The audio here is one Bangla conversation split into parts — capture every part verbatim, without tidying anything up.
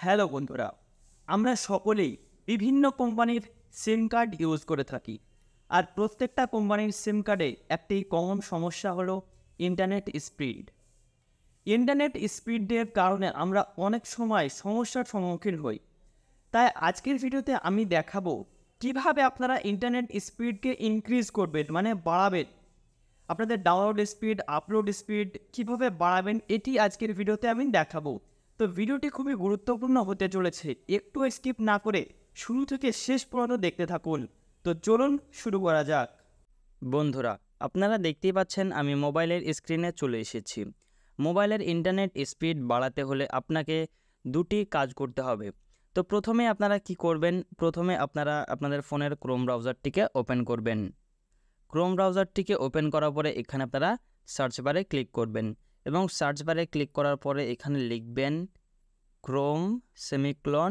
হ্যালো বন্ধুরা, আমরা সকলেই বিভিন্ন কোম্পানির সিম কার্ড ইউজ করে থাকি। আর প্রত্যেকটা কোম্পানির সিম কার্ডে একটি কমন সমস্যা হলো ইন্টারনেট স্পিড। ইন্টারনেট স্পিডের কারণে আমরা অনেক সময় সমস্যার সম্মুখীন হই। তাই আজকের ভিডিওতে আমি দেখাবো কিভাবে আপনারা ইন্টারনেট স্পিডকে ইনক্রিজ করবেন, মানে বাড়াবেন। আপনাদের ডাউনলোড স্পিড, আপলোড স্পিড কিভাবে বাড়াবেন এটি আজকের ভিডিওতে আমি দেখাবো। তো ভিডিওটি খুবই গুরুত্বপূর্ণ হতে চলেছে, একটু স্কিপ না করে শুরু থেকে শেষ পর্যন্ত দেখতে থাকুন। তো চলুন শুরু করা যাক। বন্ধুরা, আপনারা দেখতেই পাচ্ছেন আমি মোবাইলের স্ক্রিনে চলে এসেছি। মোবাইলের ইন্টারনেট স্পিড বাড়াতে হলে আপনাকে দুটি কাজ করতে হবে। তো প্রথমে আপনারা কি করবেন, প্রথমে আপনারা আপনাদের ফোনের ক্রোম ব্রাউজারটিকে ওপেন করবেন। ক্রোম ব্রাউজারটিকে ওপেন করার পরে এখানে আপনারা সার্চ বারে ক্লিক করবেন এবং সার্চ বারে ক্লিক করার পরে এখানে লিখবেন Chrome semicolon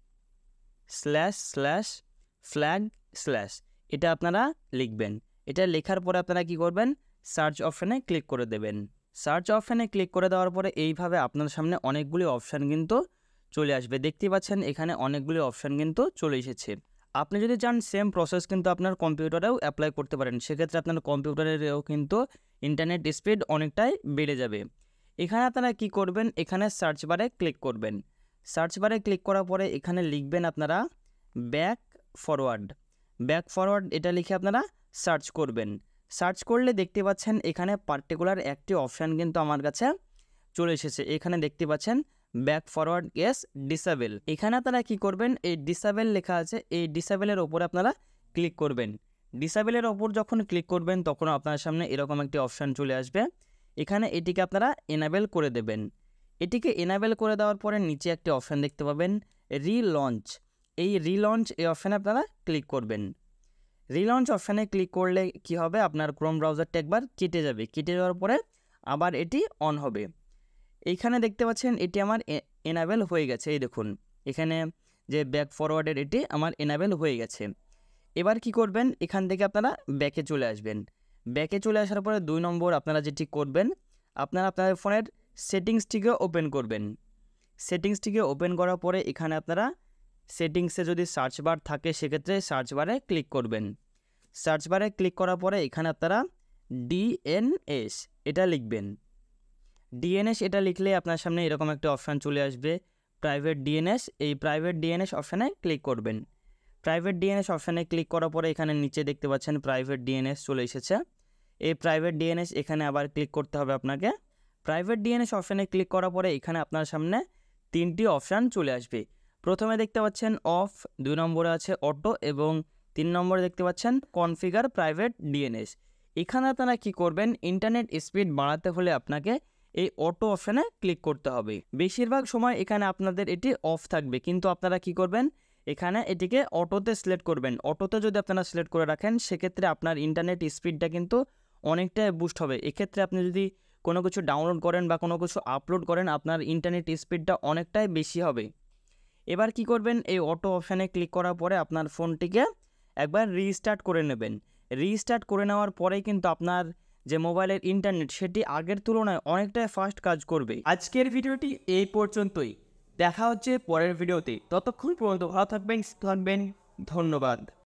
slash slash flag slash, এটা আপনারা লিখবেন। এটা লেখার পরে আপনারা কি করবেন, সার্চ অপশানে ক্লিক করে দেবেন। সার্চ অপশানে ক্লিক করে দেওয়ার পরে এইভাবে আপনার সামনে অনেকগুলি অপশান কিন্তু চলে আসবে। দেখতে পাচ্ছেন এখানে অনেকগুলি অপশান কিন্তু চলে এসেছে। আপনি যদি চান সেম প্রসেস কিন্তু আপনার কম্পিউটারেও অ্যাপ্লাই করতে পারেন, সেক্ষেত্রে আপনার কম্পিউটারেরও কিন্তু ইন্টারনেট স্পিড অনেকটাই বেড়ে যাবে। এখানে আপনারা কি করবেন, এখানে সার্চ বারে ক্লিক করবেন। সার্চ বারে ক্লিক করার পরে এখানে লিখবেন আপনারা ব্যাক ফরওয়ার্ড। ব্যাক ফরওয়ার্ড এটা লিখে আপনারা সার্চ করবেন। সার্চ করলে দেখতে পাচ্ছেন এখানে পার্টিকুলার একটি অপশান কিন্তু আমার কাছে চলে এসেছে। এখানে দেখতে পাচ্ছেন ব্যাক ফরওয়ার্ড এস ডিসেবল। এখানে আপনারা কি করবেন, এই ডিসেবল লেখা আছে, এই ডিসেবলের ওপরে আপনারা ক্লিক করবেন। ডিসেবলের ওপর যখন ক্লিক করবেন তখন আপনার সামনে এরকম একটি অপশান চলে আসবে। এখানে এটিকে আপনারা এনাবেল করে দেবেন। এটিকে এনাবেল করে দেওয়ার পরে নিচে একটি অপশান দেখতে পাবেন রিলঞ্চ। এই রিলঞ্চ এই অপশানে আপনারা ক্লিক করবেন। রিলঞ্চ অপশানে ক্লিক করলে কি হবে, আপনার ক্রোম ব্রাউজারটা একবার কেটে যাবে। কেটে যাওয়ার পরে আবার এটি অন হবে। এইখানে দেখতে পাচ্ছেন এটি আমার এনাবেল হয়ে গেছে। এই দেখুন এখানে যে ব্যাক ফরওয়ার্ডের এটি আমার এনাবেল হয়ে গেছে। এবার কি করবেন, এখান থেকে আপনারা ব্যাকে চলে আসবেন। ব্যাকে চলে আসার পরে দুই নম্বর আপনারা যেটি করবেন, আপনারা আপনাদের ফোনের সেটিংসটিকে ওপেন করবেন। সেটিংসটিকে ওপেন করার পরে এখানে আপনারা সেটিংসে যদি সার্চ বার থাকে সেক্ষেত্রে সার্চ বারে ক্লিক করবেন। সার্চ বারে ক্লিক করার পরে এখানে আপনারা ডিএনএস এটা লিখবেন। ডিএনএস এটা লিখলে আপনার সামনে এরকম একটা অপশান চলে আসবে প্রাইভেট ডিএনএস। এই প্রাইভেট ডিএনএস অপশানে ক্লিক করবেন। প্রাইভেট ডিএনএস অপশানে ক্লিক করার পরে এখানে নিচে দেখতে পাচ্ছেন প্রাইভেট ডিএনএস চলে এসেছে। এই প্রাইভেট ডিএনএস এখানে আবার ক্লিক করতে হবে আপনাকে। প্রাইভেট ডিএনএস অপশানে ক্লিক করার পরে এখানে আপনার সামনে তিনটি অপশান চলে আসবে। প্রথমে দেখতে পাচ্ছেন অফ, দুই নম্বরে আছে অটো এবং তিন নম্বরে দেখতে পাচ্ছেন কনফিগার প্রাইভেট ডিএনএস। এখানে আপনারা কি করবেন, ইন্টারনেট স্পিড বাড়াতে হলে আপনাকে এই অটো অপশানে ক্লিক করতে হবে। বেশিরভাগ সময় এখানে আপনাদের এটি অফ থাকবে, কিন্তু আপনারা কি করবেন, এখানে এটিকে অটোতে সিলেক্ট করবেন। অটোতে যদি আপনারা সিলেক্ট করে রাখেন সেক্ষেত্রে আপনার ইন্টারনেট স্পিডটা কিন্তু অনেকটাই বুস্ট হবে। এক্ষেত্রে আপনি যদি কোনো কিছু ডাউনলোড করেন বা কোনো কিছু আপলোড করেন আপনার ইন্টারনেট স্পিডটা অনেকটাই বেশি হবে। এবার কি করবেন, এই অটো অপশানে ক্লিক করার পরে আপনার ফোনটিকে একবার রিস্টার্ট করে নেবেন। রিস্টার্ট করে নেওয়ার পরেই কিন্তু আপনার যে মোবাইলের ইন্টারনেট সেটি আগের তুলনায় অনেকটাই ফাস্ট কাজ করবে। আজকের ভিডিওটি এই পর্যন্তই, দেখা হচ্ছে পরের ভিডিওতে। ততক্ষণ পর্যন্ত ভালো থাকবেন, থাকবেন। ধন্যবাদ।